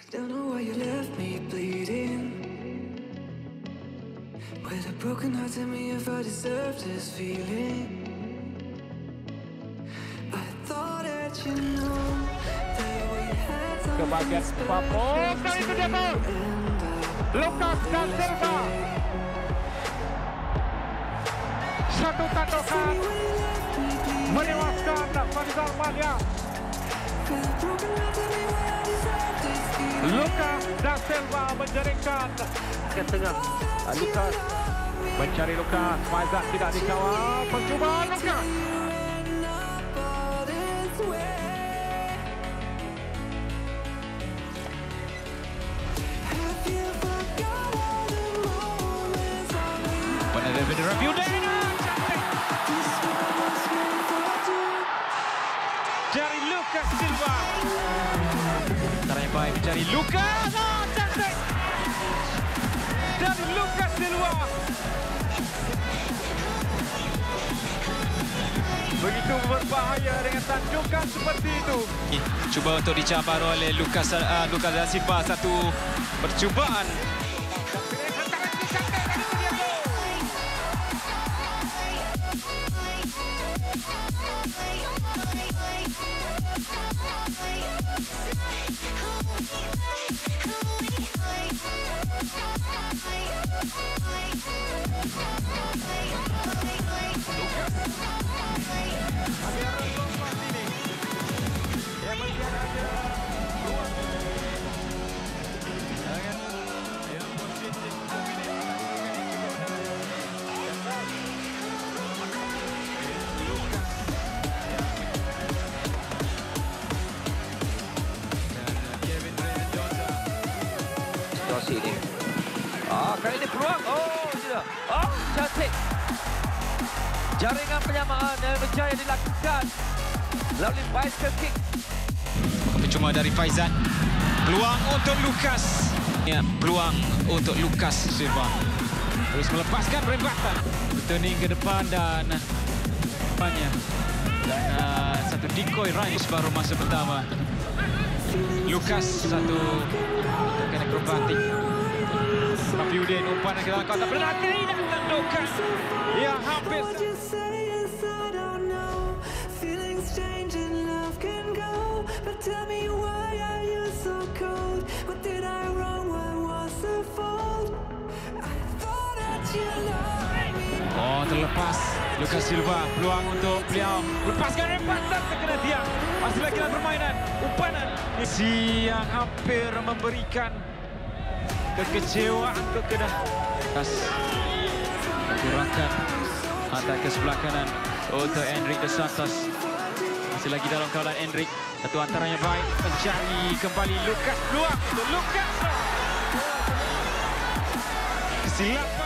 Don't know why you left me bleeding. With a broken heart, tell me if I deserve this feeling. I thought that you know that we had ke bahagian Papua. Kali itu dia gol. Lucas da Silva. Satu tandukan menewaskan Faizal Malia. Lucas da Silva menjaringkan ke tengah. Lucas mencari Lucas. Faizal tidak dikawal. Percubaan Lucas. Review dari Lucas Silva. Caranya baik mencari Lucas. Cantik dari Lucas Silva. Begitu berbahaya dengan tandukan seperti itu. Cuba untuk dicabar oleh Lucas da Silva. Satu percubaan. Ini. Kali ini peluang. Tidak. Cantik. Jaringan penyamaan yang berjaya dilakukan melalui bicycle kick. Percuma dari Faizal. Peluang untuk Lucas. Ya, peluang untuk Lucas Silva. Terus melepaskan perempatan. Turning ke depan dan depannya. Dan satu decoy range baru masa pertama. Lucas satu tekan akrobatik. Rafiuddin umpan ke dalam kotak penalti dan tentukan yang hampir. Terlepas Lucas Silva, peluang untuk beliau lepaskan rempatan terkena tiang. Masih lagi dalam permainan umpanan yang hampir memberikan kekecewaan kepada gerakan atas ke sebelah kanan untuk Enric dos Santos. Masih lagi dalam kawalan Enric, satu antaranya baik mencari kembali Lucas, peluang untuk Lucas. Kesilapan.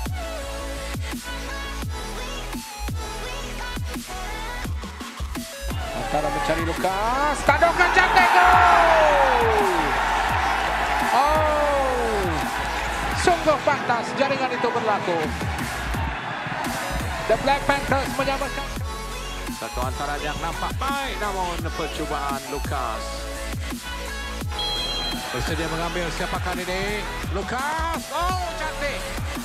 Antara mencari Lucas, tandukan cantik gol. Sungguh pantas jaringan itu berlaku. The Black Panthers menyamakan. Satu antara yang nampak baik, namun percubaan Lucas. Bersedia mengambil siapakah ini? Lucas, cantik.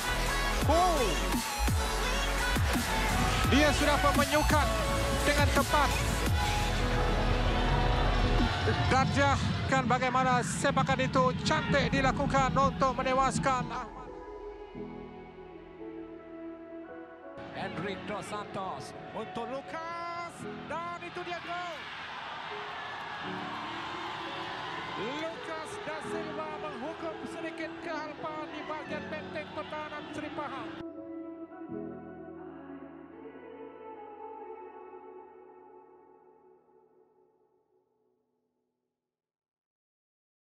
Dia sudah menyukat dengan tepat. Darjahkan bagaimana sepakan itu cantik dilakukan untuk menewaskan Enric dos Santos untuk Lucas, dan itu dia gol. Lucas da Silva menghukum sedikit kealpaan di bagian benteng pertahanan Seri Pahang.